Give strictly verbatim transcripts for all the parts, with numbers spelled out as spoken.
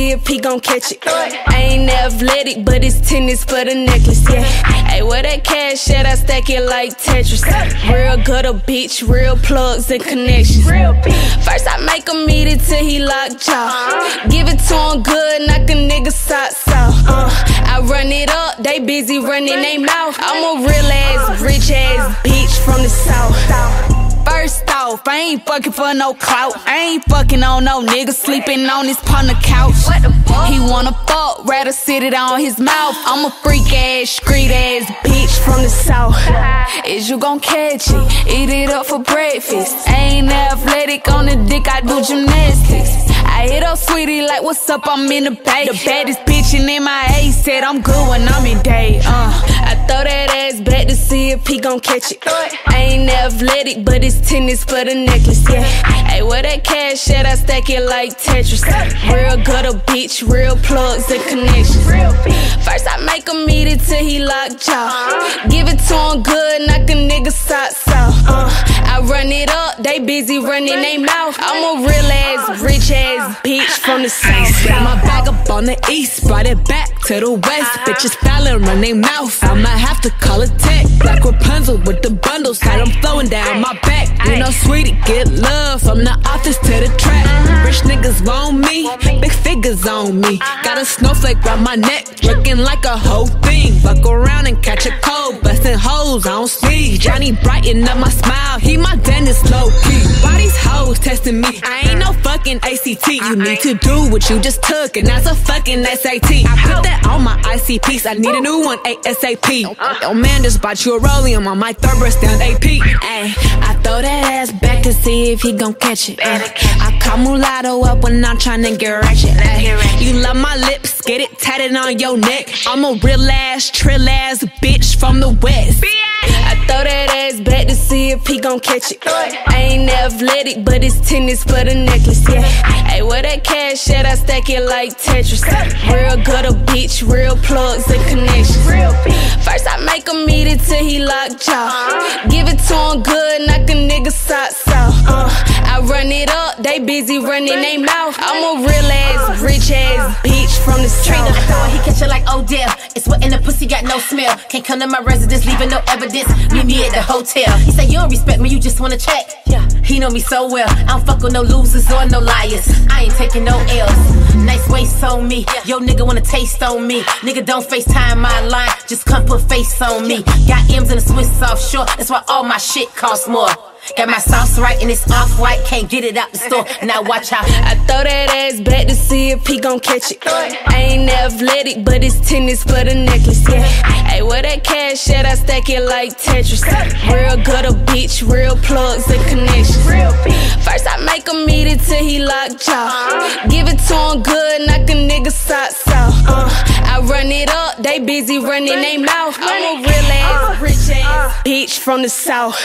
see if he gon' catch it. I ain't athletic, but it's tennis for the necklace, yeah. Hey, where that cash at? I stack it like Tetris. Real gutter bitch, real plugs and connections. First I make him eat it till he locked jaw. Give it to him good, knock a nigga socks off. Uh, I run it up, they busy running they mouth. I'm a real ass, rich ass bitch from the south. First off, I ain't fucking for no clout. I ain't fucking on no nigga sleeping on his partner couch. He wanna fuck, rather sit it on his mouth. I'm a freak ass, street ass bitch from the south. Is you gon' catch it? Eat it up for breakfast. I ain't athletic on the dick, I do gymnastics. I hit up sweetie like, what's up, I'm in the bay. The baddest bitch in M I A said I'm good when I'm in day. Uh, I throw that ass back to see if he gon' catch it. I ain't athletic, but it's tennis for the necklace, yeah. Hey, where that cash at? I stack it like Tetris. Real gutter bitch, real plugs and connections. First I make him eat it till he locked jaw. Give it to him good, knock a nigga socks off. Uh, I run it up, they busy running they mouth. I'm a real ass, rich ass bitch from the south. Got my bag up on the east, brought it back to the west. Bitches fallin', run they mouth. I might have to call it tech. Black Rapunzel with the bundles, got them flowing down my back. You know, sweetie, get love from the office to the track. Rich niggas want me, big figures on me. Got a snowflake round my neck, looking like a whole thing. Fuck around and catch a cold, bustin' hoes on speed. Johnny brighten up my smile, he my dentist low key. Why these hoes testing me? I ain't no fucking A C T. You need to do what you just took, and that's a fucking S A T. I put that on my I C Ps, I need a new one ASAP. Yo man just bought you a rollium on my third breast down A P. Ay, I throw that ass back to see if he gon' catch it. Uh, I call mulatto up when I'm tryna get ratchet. Ay, you love my lips, get it tatted on your neck. I'm a real ass, trill ass bitch from the west. I throw that ass back to see if he gon' catch it. I ain't athletic, but it's tennis for the necklace, yeah. Hey, where that cash at? I stack it like Tetris. Real gutter bitch, real plugs and connections. First I make him eat it till he locked jaw. Give it to him good, knock a nigga socks off. Uh, I run it up, they busy running they mouth. I'm a real ass, rich ass bitch from the south. I throw it, he catch it like Odell. It's wet in the pussy, got no smell. Can't come to my residence, leaving no evidence. Meet me at the hotel. He say you don't respect me, you just wanna check. Yeah, he know me so well. I don't fuck with no losers or no liars. I ain't taking no L's. Nice waist on me. Yo nigga wanna taste on me. Nigga don't FaceTime my line, just come put face on me. Got M's in the Swiss offshore, that's why all my shit costs more. Got my sauce right and it's off-white, can't get it out the store. Now watch out. I throw that ass back to see if he gon' catch it. I ain't athletic, but it's tennis for the necklace, yeah. Hey, where that cash at? I stack it like Tetris. Real gutter bitch, real plugs and connections. First I make him eat it till he locked jaw. Give it to him good, knock a nigga socks off. Uh, I run it up, they busy running they mouth. I'm a real ass, rich ass bitch from the south.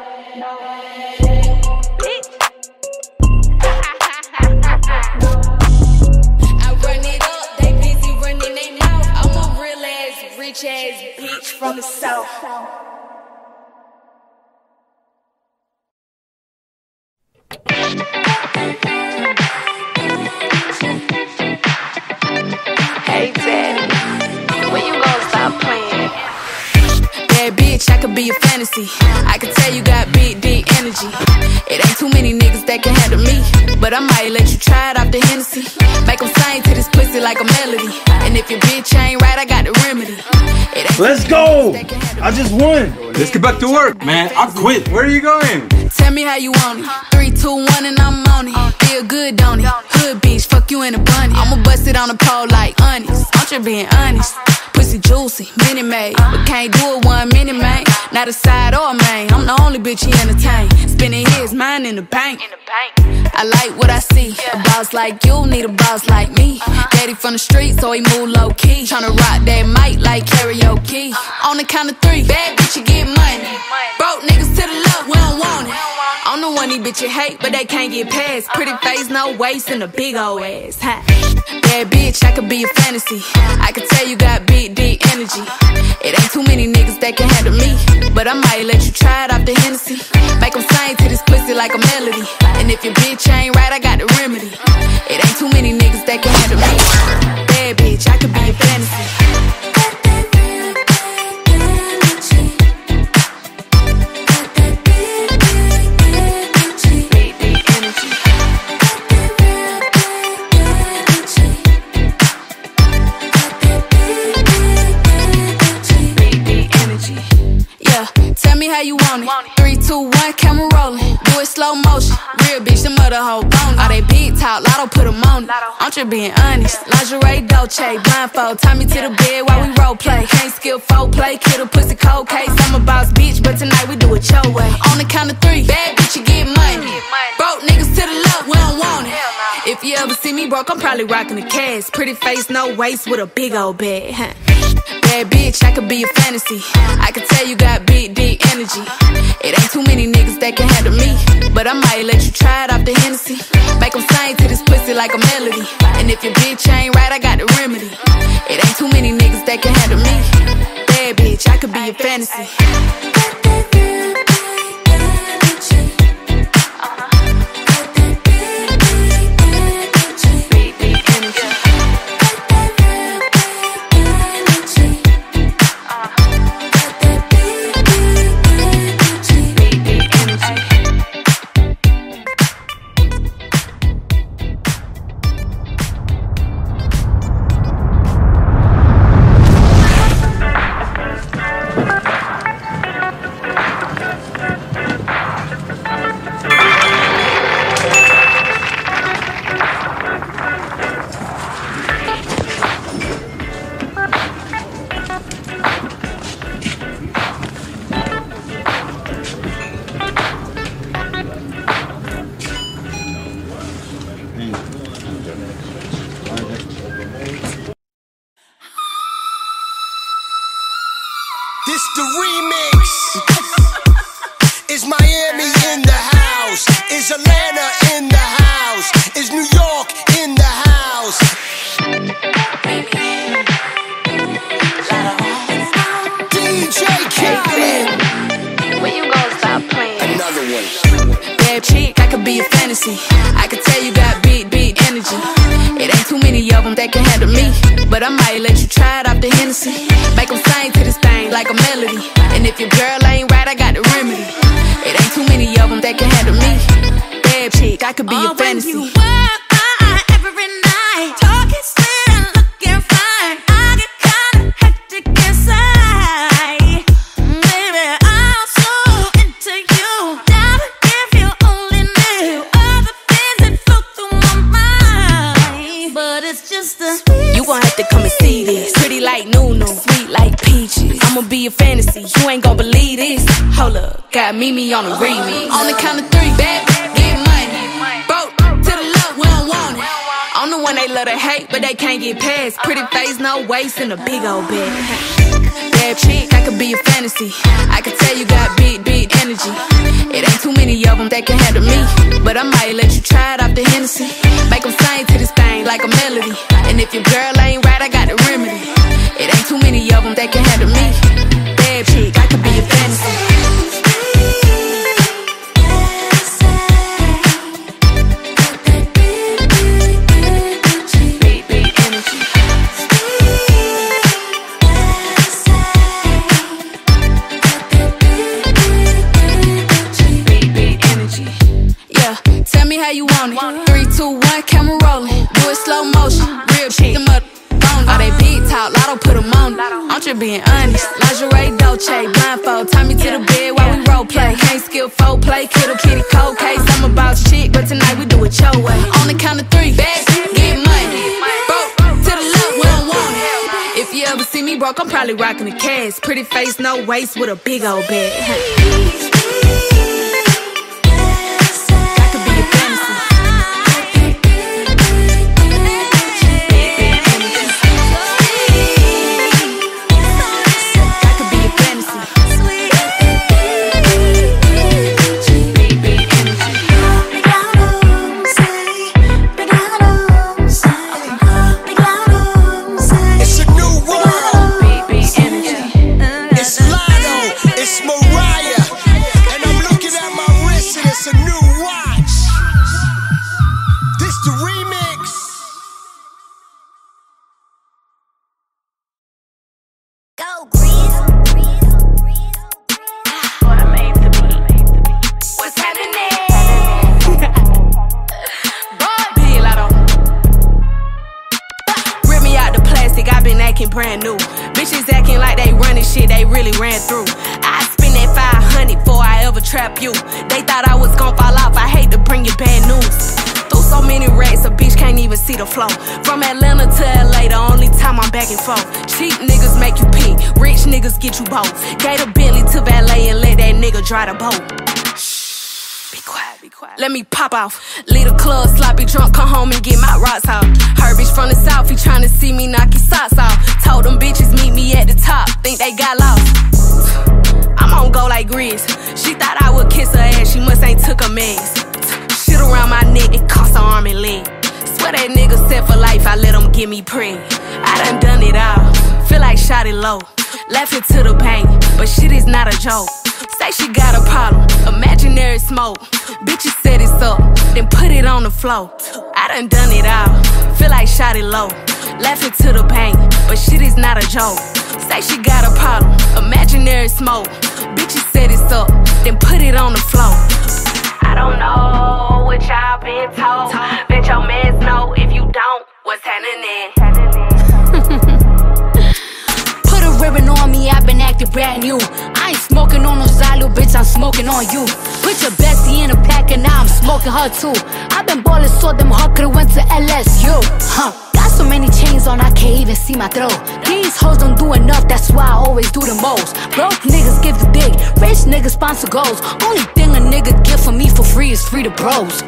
Rich ass bitch from the south. Hey daddy, when you gonna stop playing? Bad bitch, I could be a fantasy. I could tell you got big, deep energy. It ain't too many niggas that can handle me, but I might let you try it off the Hennessy. Make them sing to this pussy like a melody. And if your bitch ain't right, I got the remedy. Let's go! I just won! Let's get back to work, man. I quit. Where are you going? Tell me how you want it. Three, two, one, and I'm on it. Feel good, don't it? Hood bitch, fuck you in a bunny. I'ma bust it on the pole like honest. I'm just being honest. Pussy juicy, mini made, but can't do it one minute, man. Not a side or a main. I'm the only bitch he entertain. Spending his mind in the bank. I like what I see. A boss like you need a boss like me. Daddy from the street, so he move low key. Tryna rock that mic like karaoke. On the count of three, bad bitch you get money. Broke niggas to the left, we don't want it. I'm the one these bitches hate, but they can't get past. Pretty face, no waist, and a big old ass. Bad bitch, I could be a fantasy. I could tell you got big, deep energy. It ain't too many niggas that can handle me, but I might let you try it off the Hennessy. Make them sing to this pussy like a melody. And if your bitch ain't right, I got the remedy. It ain't too many niggas that can handle me. Bad bitch, I could be a fantasy. Tell me how you want it. Three, two, one, camera rolling. Do it slow motion. Real bitch, the mother hoe bone. All they big talk, lotto put them on it. I'm just being honest. Lingerie, Dolce, blindfold. Tie me to the bed while we role play. Can't skill folk play, kid a pussy cold case. I'm a boss bitch, but tonight we do it your way. On the count of three, bad bitch, you get money. Broke niggas to the left, we don't want it. If you ever see me broke, I'm probably rocking the cash. Pretty face, no waist, with a big old bag. Huh? Bad bitch, I could be a fantasy. I could tell you got big, deep energy. It ain't too many niggas that can handle me, but I might let you try it off the Hennessy. Make them sing to this pussy like a melody. And if your bitch ain't right, I got the remedy. It ain't too many niggas that can handle me. Bad bitch, I could be a fantasy. This the remix. Is Miami in the house? Is Atlanta in the house? Is New York in the house? D J Khaled. When you gonna stop playing? Another one. Bad chick, I could be a fantasy. I could tell you got big, big energy. It ain't too many of them that can handle me, but I might let you try it off the Hennessy. Make them sing to this thing like a melody. And if your girl ain't right, I got the remedy. It ain't too many of them that can handle me. Bad chick, I could be oh, a fantasy. When you walk by every night, talking sweet and looking fine, I get kinda hectic inside. Baby, I'm so into you. Down if you only knew all the things that flow through my mind. But it's just a You gon' have to come and see this. Pretty like Nunu, sweet like peaches. I'ma be a fantasy, you ain't gon' believe this. Hold up, got Mimi on the remix. On the count of three, bad, get money. Broke to the left, we don't want it. I'm the one they love to hate, but they can't get past. Pretty face, no waist, and a big old bag. Bad chick, I could be a fantasy. I could tell you got big, big energy. It ain't too many of them that can handle me, but I might let you try it off the Hennessy. Make them sing to this thing like a melody. And if your girl ain't right, I got the remedy. It ain't too many of them that can handle me. Bad chick, I could be a fantasy. Tell me how you want it. Three, two, one, camera rolling. Do it slow motion. Real chick, the mother bone. All they big talk, lotto put them on it. I'm just being honest. Lingerie, Dolce, blindfold. Tie me to the bed while we role play. Can't skill folk play, kid a kitty cold case. I'm a boss chick, but tonight we do it your way. On the count of three, bad, get money. Broke to the left, we don't want it. If you ever see me broke, I'm probably rocking the cash. Pretty face, no waist, with a big old bag. trap you. They thought I was gon' fall off, I hate to bring you bad news. Through so many racks, a bitch can't even see the flow. From Atlanta to L A, the only time I'm back and forth. Cheap niggas make you pee, rich niggas get you both. Gave a Bentley to valet and let that nigga dry the boat. Shh, be quiet, be quiet. Let me pop off. Leave the club, sloppy drunk, come home and get my rocks off. Her bitch from the south, he tryna see me knock his socks off. Told them bitches meet me at the top, think they got lost. I'm on go like Grizz. She thought I would kiss her ass, she must ain't took her meds. Shit around my neck, it cost her arm and leg. Swear that nigga set for life, I let him get me preg. I done done it all, feel like shot it low. Laughing to the pain, but shit is not a joke. Say she got a problem, imaginary smoke. Bitches set it up, then put it on the floor. I done done it all, feel like shot it low. Laughing to the pain, but shit is not a joke. Say she got a problem, imaginary smoke. Bitches set it up, then put it on the floor. I don't know what y'all been told. Bet your mans know if you don't, what's happening? Put a ribbon on me, I've been acting brand new. I ain't smoking on no Zylo, bitch, I'm smoking on you. Put your bestie in a pack and now I'm smoking her too. I've been ballin' so them hard, could've went to L S U. Huh. Got so many chains on, I can't even see my throat. These hoes don't do enough, that's why I always do the most. Broke niggas give the dick, rich niggas sponsor goals. Only thing a nigga get for me for free is free to bros.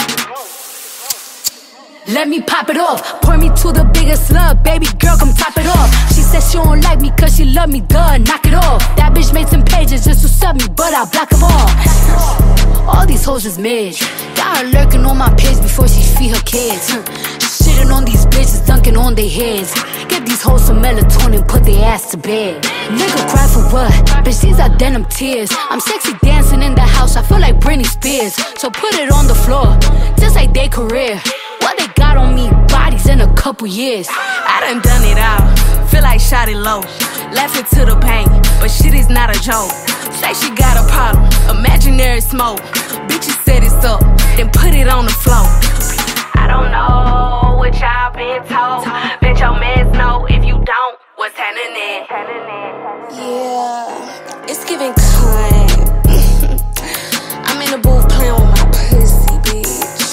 Let me pop it off, pour me to the biggest slug, baby girl, come top it off. She said she don't like me cause she love me, duh, knock it off. That bitch made some pages just to sub me, but I block them all. All these hoes is mid, got her lurking on my page before she feed her kids. Shitting on these bitches, dunking on their heads. Give these hoes some melatonin, put their ass to bed. Nigga cry for what? Bitch, these are denim tears. I'm sexy dancing in the house, I feel like Britney Spears. So put it on the floor, just like their career. What they got on me, bodies in a couple years. I done done it all, feel like shot it low. Laughing to the pain, but shit is not a joke. Say she got a problem, imaginary smoke. Bitches set it up, then put it on the floor. I don't know what y'all been told. Bet your mans know if you don't, what's happening? Yeah, it's giving kind. I'm in the booth playing with my pussy, bitch.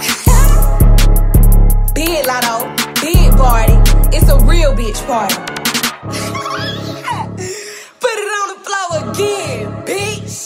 Big Lotto, big party. It's a real bitch party. Put it on the floor again, bitch.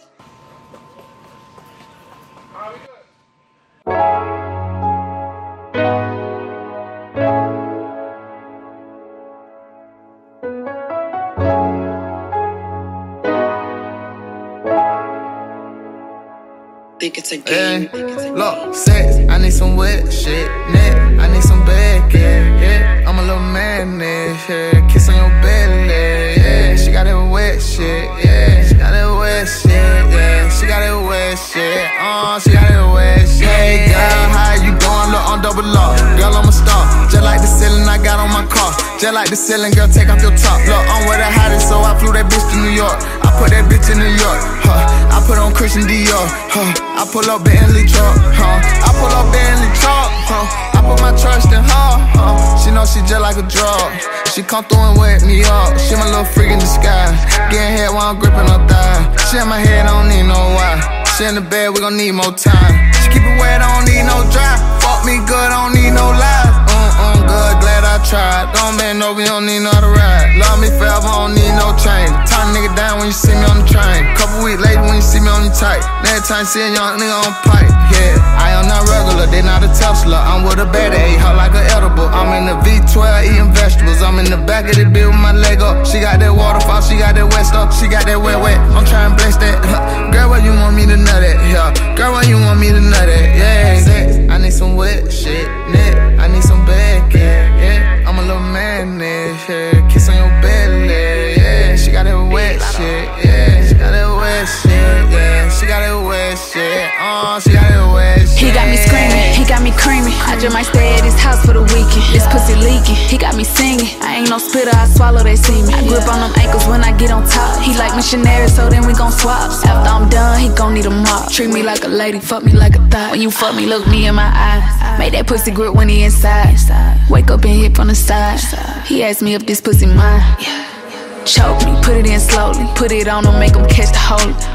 Think it's a game. Hey, look, sex, I need some wet shit. Net, I need some back, yeah, yeah. I'm a little man, yeah. Kiss on your belly, yeah. She got that wet shit, yeah. She got that wet shit, yeah. She got that wet shit, uh, she got that wet shit. Hey, girl, how you doing? Look, on double lock. Girl, I'm a star. Just like the ceiling I got on my car. Just like the ceiling, girl, take off your top. Look, I'm where the hottest, so I flew that bitch to New York. I put that bitch in New York, huh. I put on Christian Dior, huh. I pull up Bentley truck, huh. I pull up Bentley truck, huh. I put my trust in her, huh. She know she just like a drug. She come through and wake me up. She my little freak in disguise. Getting head while I'm gripping her thigh. She in my head, I don't need no why. She in the bed, we gon' need more time. She keep it wet, I don't need no dry. Fuck me good, I don't need no lies. Mm-mm, good, glad I tried. Don't bend over, you don't need no to ride. Love me forever, I don't need no chain. Turn a nigga down when you see me on the train. Couple weeks later when you see me on the tight. Next time see a young nigga on pipe, yeah. I am not regular, they not a Tesla. I'm with a bad ate her like an edible. I'm in the V twelve eating vegetables. I'm in the back of the bill with my leg up. She got that waterfall, she got that wet stuff. She got that wet wet, I'm trying to bless that. Girl, where you want me to nut at? Yeah. Girl, where you want me to nut at? Yeah. Sex, I need some wet shit. Net, I need some back, yeah, yeah. I'm a little man, yeah. Kiss on your belly, yeah. She got that wet shit, yeah. She got that wet shit, yeah. She got that wet shit, oh, she got that wet shit. He got me screaming, he got me creaming. I just might stay at his house for the weekend. This pussy leaking, he got me singing. I ain't no spitter, I swallow that semen. I grip on them ankles when I get on top. He like missionary, so then we gon' swap. After I'm done, he gon' need a mop. Treat me like a lady, fuck me like a thot. When you fuck me, look me in my eyes. Make that pussy grip when he inside. Wake up and hit from the side. He asked me if this pussy mine. Choke me, put it in slowly. Put it on him, make him catch the holy.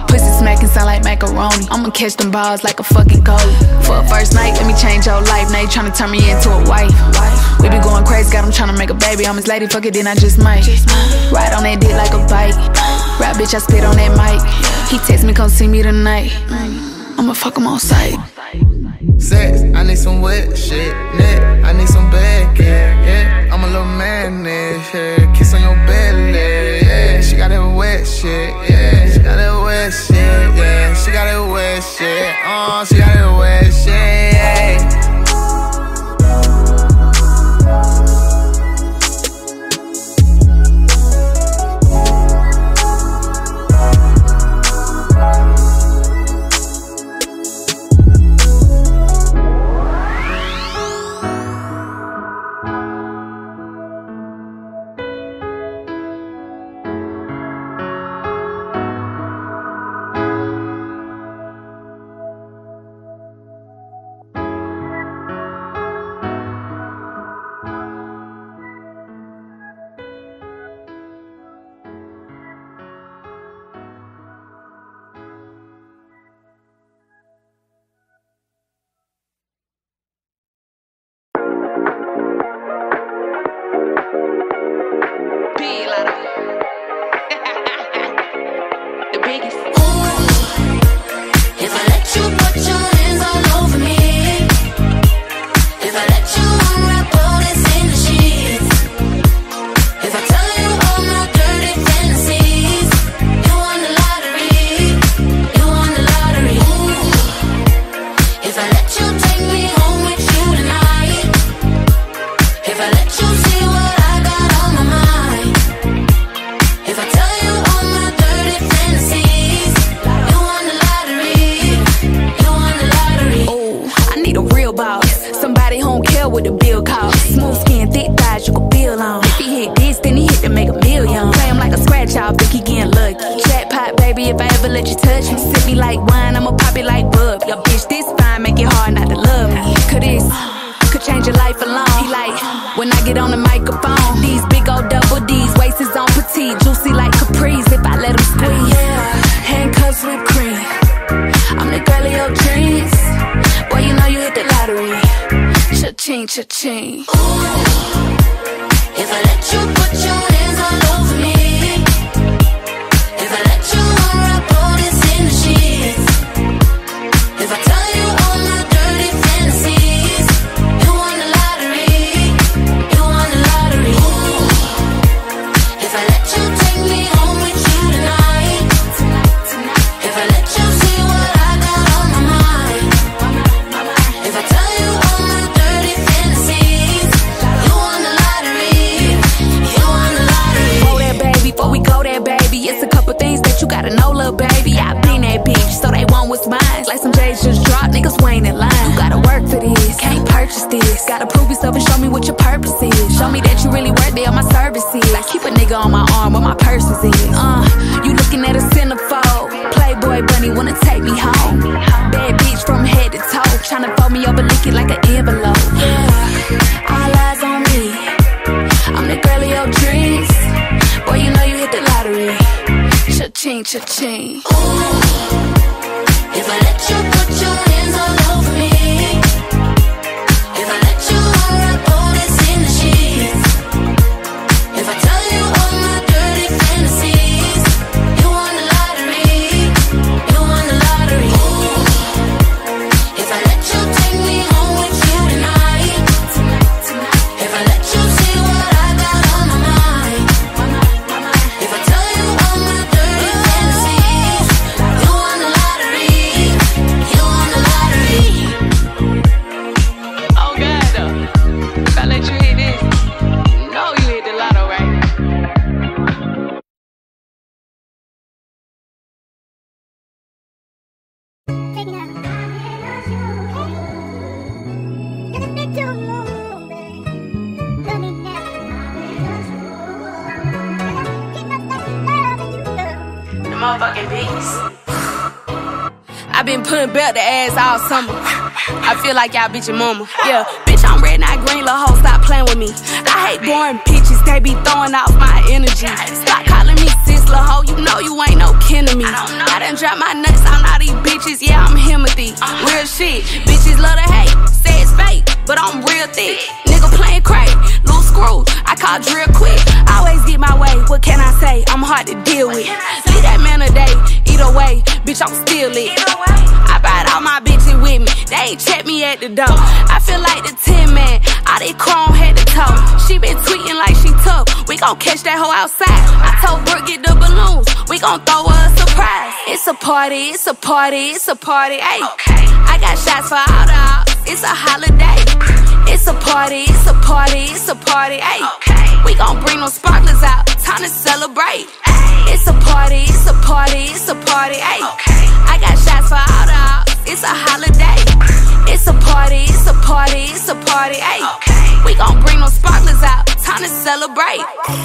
Pussy smacking sound like macaroni. I'ma catch them balls like a fucking goalie. For a first night, let me change your life. Now you tryna turn me into a wife. We be going crazy, got him tryna make a baby. I'm his lady, fuck it, then I just might ride on that dick like a bike. Rap bitch, I spit on that mic. He text me, come see me tonight. I'ma fuck him on sight. Sex, I need some wet shit. Neck, I need some bad, yeah, yeah. I'm a little man, yeah. Kiss on your belly, yeah. She got that wet shit, yeah. She got that wet shit, yeah. She got that wet shit, oh, she got that wet shit, yeah. Cha-ching. If I let you put your hands all over me, if I let you unwrap all this in the sheets, if I tell you all my dirty fantasies, you won the lottery, you won the lottery. Ooh. If I let you take me home with you tonight, if I let you see what I got on my mind, if I tell you all my dirty fantasies, you won the lottery, you won the lottery. Oh, that baby, before we go there, baby, it's a couple things that you gotta know, little baby. I been that bitch, so they want what's mine. Like some J's just dropped, niggas waiting in line. You gotta work for this, can't purchase this. Gotta prove yourself and show me what your purpose is. Show me that you really worth it on my services. Like keep a nigga on my arm where my purses is. Uh, you looking at a centerfold. Playboy bunny wanna take me home. Bad bitch from head to toe, tryna fold me over, lick it like an envelope. Yeah, all eyes on me. I'm the girl of your dreams. Boy, you know you hit the lottery. Cha-ching, cha-ching. If I let you put your hands all over me, if I let you unwrap all this in the sheets, if I tell you all my dirty fantasies, you won the lottery, you won the lottery. Ooh. If I let you take me home with you tonight, if I let you see what I got on my mind, if I tell you all my dirty fantasies, you won the lottery, you won the lottery. Oh God, though. If I let you hit this, you know you hit the lotto, right? The motherfucking beast. I been putting belt to ass all summer. I feel like y'all bitch your mama. Yeah, bitch, I'm red, not green, little hoe, stop playing with me. I hate boring bitches, they be throwing off my energy. Stop calling me sis lil' hoe, you know you ain't no kin to me. I done dropped my nuts on all these bitches, yeah, I'm Himothy. Real shit, bitches love to hate, say it's fake, but I'm real thick. Nigga playing crack, loose screws, I call drill quick. Always get my way, what can I say? I'm hard to deal with. Leave that man a day, either way, bitch, I'm still lit. I brought all my bitches with me, they ain't check me at the door. I feel like the Tin Man, all they chrome head to toe. She been tweeting like she tough, we gon' catch that hoe outside. I told Brooke get the balloons, we gon' throw her a surprise. It's a party, it's a party, it's a party, ayy. I got shots for all the ops, it's a holiday. It's a party, it's a party, it's a party, ayy. We gon' bring them sparklers out, time to celebrate. It's a party, it's a party, it's a party, ayy. I got shots for all the ops, it's a holiday. It's a party, it's a party, it's a party, ayy. We gon' bring them sparklers out, time to celebrate.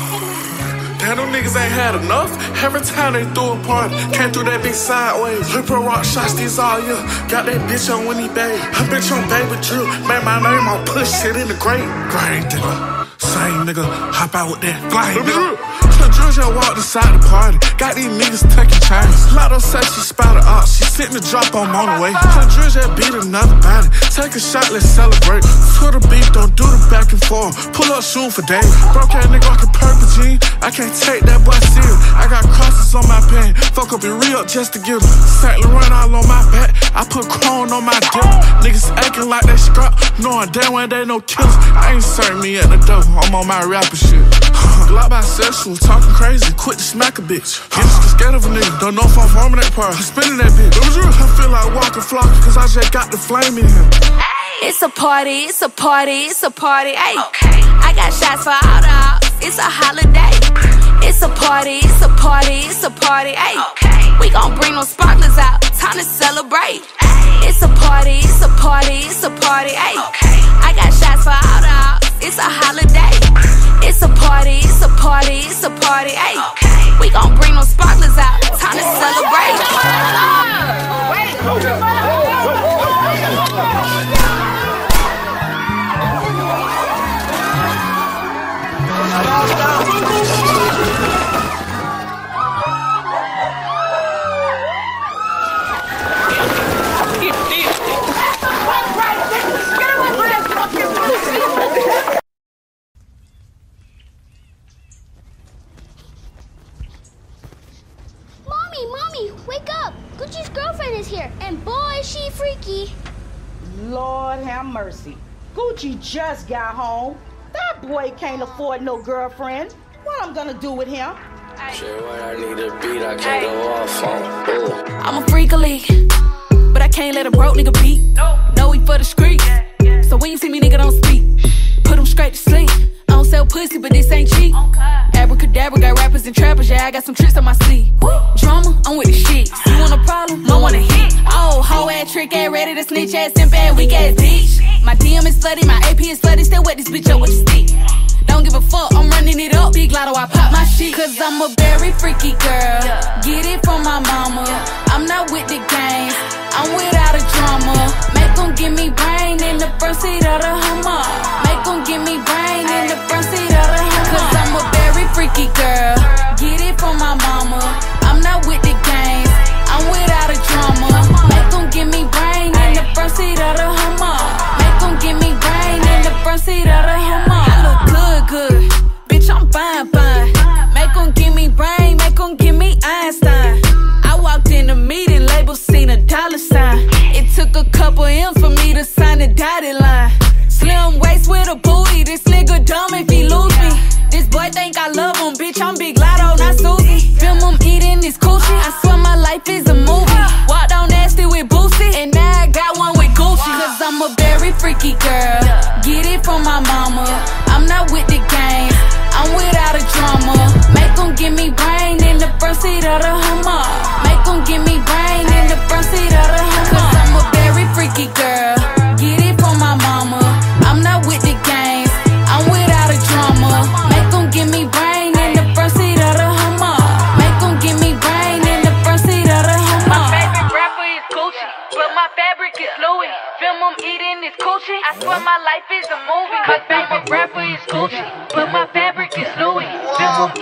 Damn, them niggas ain't had enough. Every time they threw a party, came through that bitch sideways. Lip and rock shots these all year. Got that bitch on Winnie Bay. Her bitch on Baby Drill. Made my name on push shit in the grave. Great nigga. Same nigga. Hop out with that flame nigga. Lil' Drill just walked inside the party. Got these niggas taking chains. Lotto said she spotted up. She sitting the drop on on the way. Lil' Drill just beat another body. Take a shot, let's celebrate. Twitter beef, don't do the back and forth. Pull up soon for days. Broke that nigga off the purple jean. I can't take that boy serious. I got crosses on my pen. Fuck up and re-up just to get them. Saint Laurent all on my back. I put chrome on my dip. Niggas acting like they scrap, knowing damn well they no killers. I ain't serving me at the door. I'm on my rapper shit. Glock bisexual, talking crazy, quit to smack a bitch. I'm just scared of a nigga, don't know if I'm farming that part. I'm spinning that bitch. I feel like walking flocking, cause I just got the flame in him. It's a party, it's a party, it's a party, ayy. I got shots for all the ops, it's a holiday. It's a party, it's a party, it's a party, ayy. We gon' bring them sparklers out, time to celebrate. It's a party, it's a party, it's a party, ayy. I got shots for all the ops, it's a holiday. It's a party, it's a party, it's a party, ayy. We gon' bring them sparklers out, time to celebrate. Mommy, Mommy, wake up! Gucci's girlfriend is here, and boy, is she freaky. Lord have mercy. Gucci just got home. That boy can't afford no girlfriend. What I'm gonna do with him? Shit, when I need a beat, I can't go off on. Ooh. I'm a freak a leak, but I can't let a broke nigga beat. No, he for the streets. So when you see me, nigga, don't speak. Put him straight to sleep. I don't sell pussy, but this ain't cheap. Abracadabra, got rappers and trappers, yeah, I got some tricks on my sleeve. Drama, I'm with the shit. You want a problem? I want a hit. Oh, hoe ass, trick ass, ready to snitch ass, simp ass, weak ass bitch. My D M is flooded, my A P is flooded, still wet this bitch up with the stick. Don't give a fuck, I'm running it up. Big lotto, I pop my shit. Cause I'm a very freaky girl. Get it from my mama. I'm not with the games, I'm without a drama. Make them give me brain in the front seat of the Hummer. Make them give me brain in the front seat of the Hummer. Cause I'm a very freaky girl. Get it from my mama. I'm not with the games, I'm without a drama. Make them give me brain in the front seat of the Hummer. Make them give me brain in the front seat of the Hummer. I look good, good. Bitch, I'm fine, fine. Make them give me brain, make them give me Einstein. I walked in the meeting, label seen a dollar sign. It took a couple M's for me to sign the dotted line. Slim waist with a booty, this nigga dumb if he lose me. This boy think I love him, bitch, I'm Big Lotto, not Susie. Film him eating this coochie, I swear my life is a movie. Walked on nasty with Boosie, and now I got one with Gucci. Cause I'm a very freaky girl, get it from my mama. I'm not with the games, I'm without a drama. Make them give me brain in the front seat of the Hummer. Make them give me brain in the front seat of the Hummer. Cause I'm a very freaky girl, get it from my mama. I'm not with the games, I'm without a drama. Make them give me brain in the front seat of the Hummer. Make them give me brain in the front seat of the Hummer. My favorite rapper is Gucci, but my fabric is Louis. Film him eating this coochie, I swear my life is a movie. My favorite rapper is Gucci, but my fabric is Louis. Film him eating this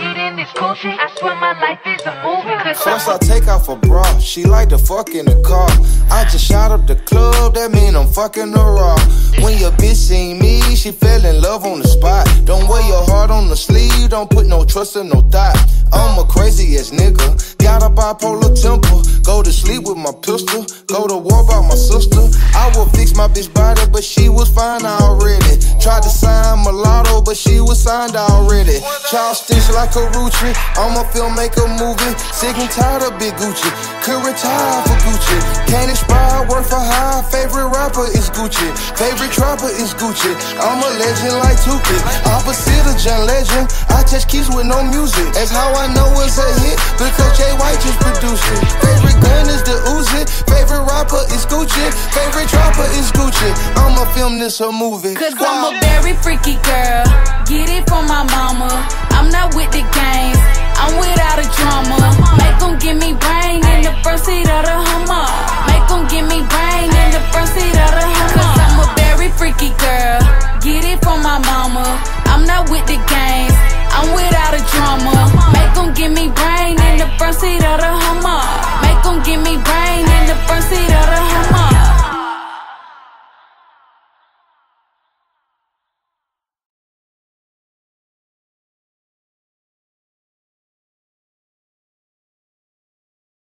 coochie. I swear my life is a movie. First I take off a bra, she like to fuck in the car. I just shot up the club, that mean I'm fucking her raw. When your bitch seen me, she fell in love on the spot. Don't wear your heart on the sleeve, don't put no trust in no thought. I'm a crazy ass nigga, got a bipolar temper. Go to sleep with my pistol, go to war by my sister. I will fix my bitch body, but she was fine already. Tried to sign mulatto, but she was signed already. Child stitch like a Rucci, I'm a filmmaker movie. Sick and tired of Big Gucci, could retire for Gucci. Can't expire, work for high. Favorite rapper is Gucci, favorite trapper is Gucci. I'm a legend like Tuki, opposite of John Legend. I touch keys with no music, that's how I know it's a hit, because Jay White just produced it. Favorite gun is the Uzi, favorite rapper is Gucci, favorite trapper is Gucci. I'ma film this a movie. Cause I'm a very freaky girl, get it from my mama. I'm not with the games, I'm without a drama. Make them give me brain